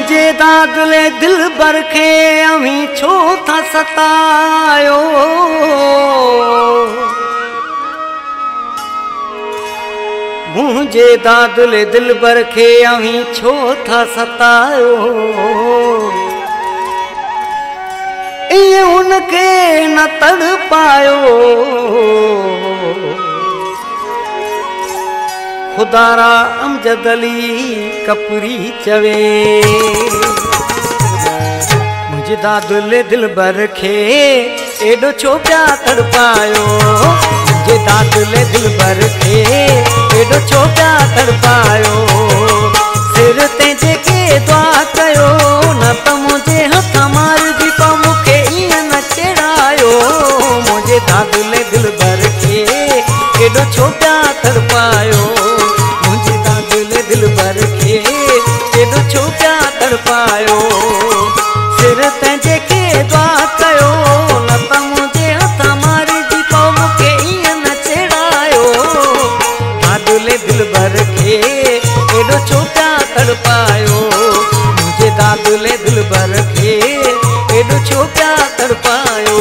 मुझे दादले दिल भर के अभी छो था सतायो। मुझे दादले दिल भर के अभी छो था सतायो। ये उनके न तड़ पायो। खुदारा अमजद अली कपरी चवे। मुझे दादुले दिल भर खे एडो छो प्या तड़ पायो। मुझे दादुले दिल भर खे एडो छो प्या तड़ पायो। सिर ते जेके दुआ कयो न त मुझे हथ मार दी पा मुखे ईअं न चढ़ायो। मुझे दादुले दिल भर खे एडो छो प्या तड़ पायो। मुझे दादुले दिल भर खे एडो छो प्या तड़ पायो। सिर ते जेके दुआ कयो न त मुझे हथ मार दी पा मुखे ईअं न चढ़ायो। दादुले दिल भर खे एडो छो प्या तड़ पायो। मुझे दादुले दिल भर खे एडो छो प्या तड़ पायो।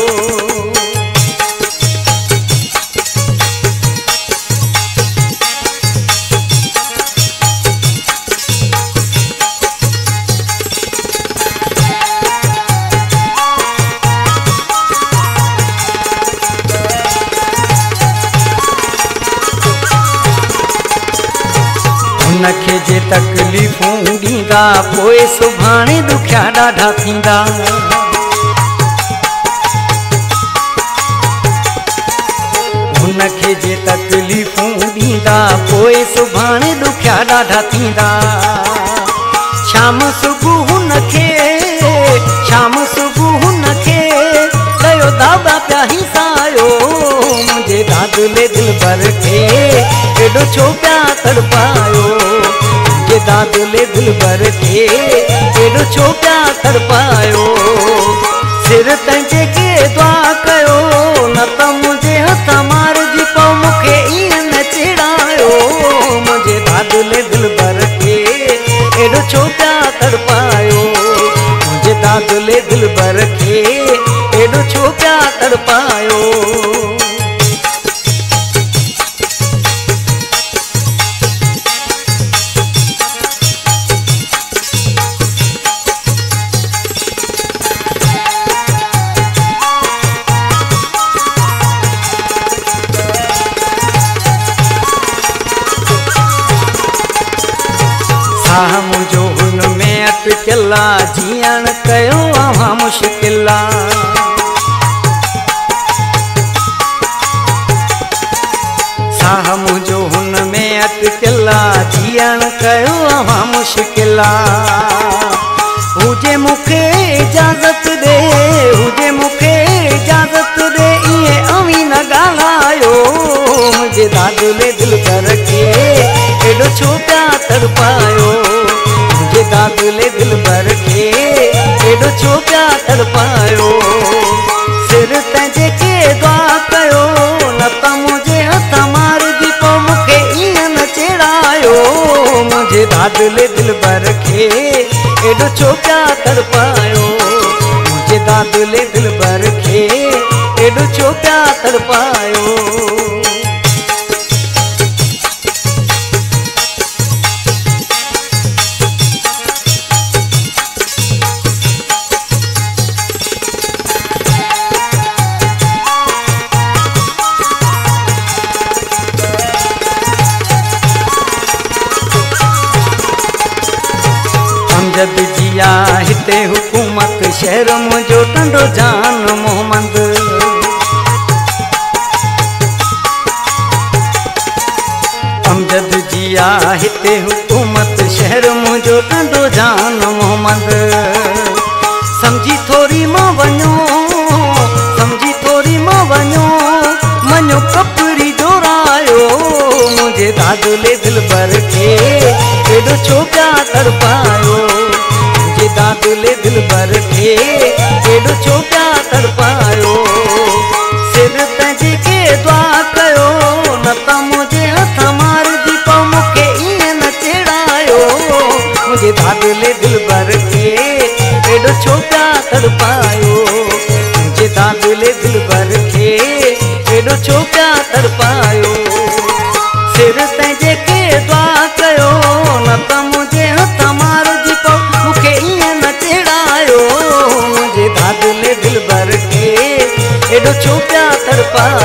उनखे जे तकलीफ़ूं ॾींदा पोइ सुभाणे ॾुखिया ॾाढा थींदा। उनखे जे तकलीफ़ूं ॾींदा पोइ सुभाणे ॾुखिया ॾाढा थींदा। शाम सुबुह हुनखे कयो दादा पिया हिसायो। मुंहिंजे दादुले दिल भर खे एडो छो प्या तड़ पायो। मुझे दादुले दिल भर खे एडो छो प्या तड़ पायो। सिर ते जेके दुआ कयो न त मुझे हथ मार जी पो मुखे ईअं न चढ़ायो। मुझे दादुले दिल भर खे एडो छो प्या तड़ पायो। मुझे दादुले दिल भर खे एडो छो प्या तड़ पायो। साह मुझो हुन में अटकला जीअण कयो अवां मुश्किला। साह मुझो हुन में अटकला जीअण कयो अवां मुश्किला। हुजे मुखे इजाज़त दे, हुजे मुखे इजाज़त दे इएं अवी न ॻाल्हायो। मुझे दादुले दिल भर खे एडो छो प्या तड़ पायो। मुझे दादुले दिल भर खे एडो छो प्या तड़ पायो। सिर ते जेके दुआ कयो न त मुझे हथ मार दी पो मुखे ईअं न चढ़ायो। मुझे दादुले दिल भर खे एडो छो प्या तड़ पायो। मुझे दादुले दिल भर खे एडो छो प्या तड़ पायो। अमजद जिया हिते हुकूमत शहर मुझो टंडो जान मोहम्मद। अमजद जिया हिते हुकूमत शहर मुझो टंडो जान मोहम्मद। समझी थोरी मां वञो, समझी थोरी मां वञो, मञो कपरी जोरायो। मुझे दादुले दिल भर खे एडो छो प्या तड़ पायो। मुझे दादुले दिल भर खे एडो छो प्या तड़ पायो। सिर ते जेके दुआ कयो न त मुझे हथ मार दी पो मुखे ईअं न चढ़ायो। मुझे दादुले दिल भर खे खे एॾो छो पिया तड़पायो।